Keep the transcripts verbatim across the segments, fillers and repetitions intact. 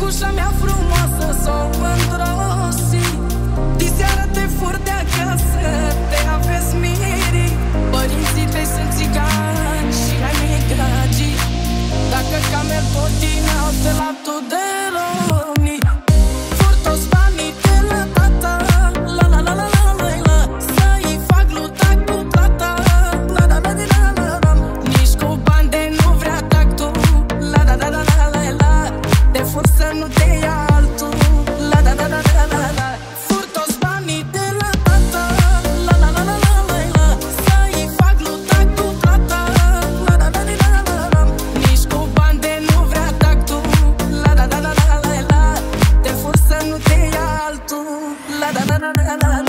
Măicușa mea frumoasă s-o îngrosi. Diseară te fur de acasă, te aveți miri. Părinții tăi sunt țigani și ai mei gagii. Dacă cameri tot din altă latul de romni. Fur toți banii de la tata, la la la la la la la. Să-i fac lutac cu plata, la la la la la la. Nici cu bani de nu vrea tactul, la la la la la la la. Te fur să nu te ia altul, la la la la la la la. Fur toți banii de la tata, la la la la la la la. Să-i fac lutac cu plata, la la la la la la la. Nici cu bani de nu vrea tactul, la la la la la la la. Te fur să nu te ia altul, la la la la la la la.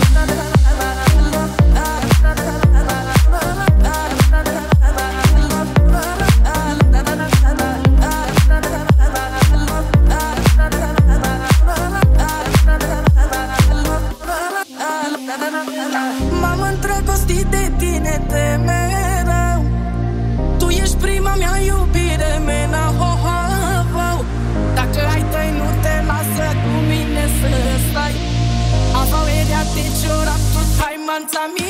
M-am îndrăgostit de tine de mereu. Tu ești prima mea iubire, mena, ho, ho, ho. Dacă ai tăi nu te lasă cu mine să stai. Avau eria te ciora, tu hai manța mia.